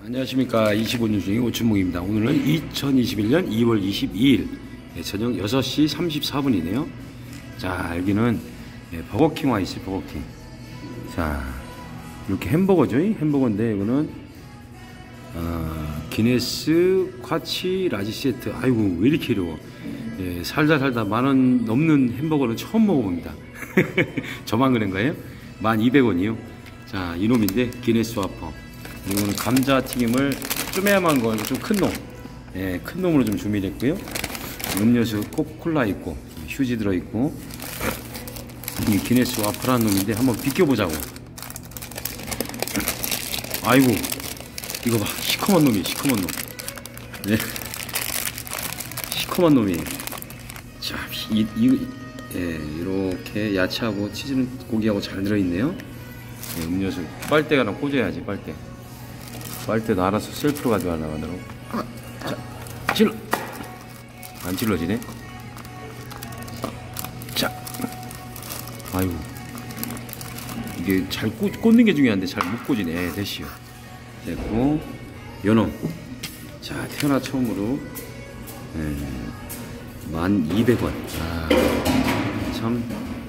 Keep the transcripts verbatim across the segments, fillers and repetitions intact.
안녕하십니까. 이십오 년 중에 오춘묵입니다. 오늘은 이천이십일 년 이월 이십이일 저녁 여섯 시 삼십사 분이네요 자, 여기는 버거킹 와 있어요. 버거킹. 자, 이렇게 햄버거죠. 햄버거인데 이거는 어, 기네스 쿼치 라지 세트. 아이고 왜 이렇게 어려워. 예, 살다 살다 만원 넘는 햄버거는 처음 먹어봅니다. 저만 그런 거예요? 만 이백 원이요 자, 이놈인데 기네스 와퍼. 이거는 감자튀김을 쪼매야만 거, 좀 큰 놈, 예, 큰 놈으로 좀 준비했고요. 음료수 코콜라 있고, 휴지 들어있고, 이 기네스 와퍼라는 놈인데 한번 비껴보자고. 아이고, 이거 봐, 시커먼 놈이, 시커먼 놈. 네, 시커먼 놈이. 자, 이, 이, 예, 이렇게 야채하고 치즈는 고기하고 잘 들어있네요. 예, 음료수 빨대가 하나 꽂아야지. 빨대. 빨대도 알아서 셀프로 가져가려고 하더라고. 자, 찔러. 안 찔러지네. 자, 아이고, 이게 잘 꽂, 꽂는 게 중요한데 잘 못 꽂이네. 됐시요. 됐고, 요놈. 자, 태어나 처음으로 예, 만 이백 원. 아, 참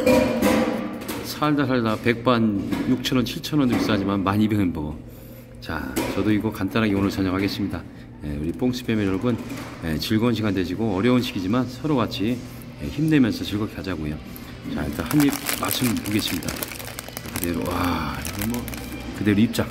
살다 살다 백반 육천 원, 칠천 원도 비싸지만 만 이백 원 버거. 자, 저도 이거 간단하게 오늘 저녁 하겠습니다. 예, 우리 뽕스 패밀리 여러분, 예, 즐거운 시간 되시고 어려운 시기지만 서로 같이 예, 힘내면서 즐겁게 하자고요. 자, 일단 한 입 맛을 보겠습니다. 그대로. 와, 이거 뭐 그대로 입장.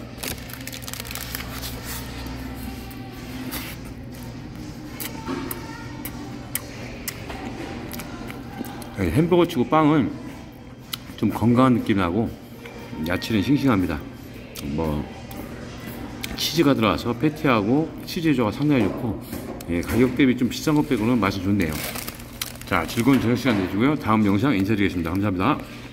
예, 햄버거 치고 빵은 좀 건강한 느낌이 나고 야채는 싱싱합니다. 뭐 치즈가 들어와서 패티하고 치즈 조가 상당히 좋고, 예, 가격 대비 좀 비싼 것 빼고는 맛이 좋네요. 자, 즐거운 저녁 시간 되시고요. 다음 영상 인사드리겠습니다. 감사합니다.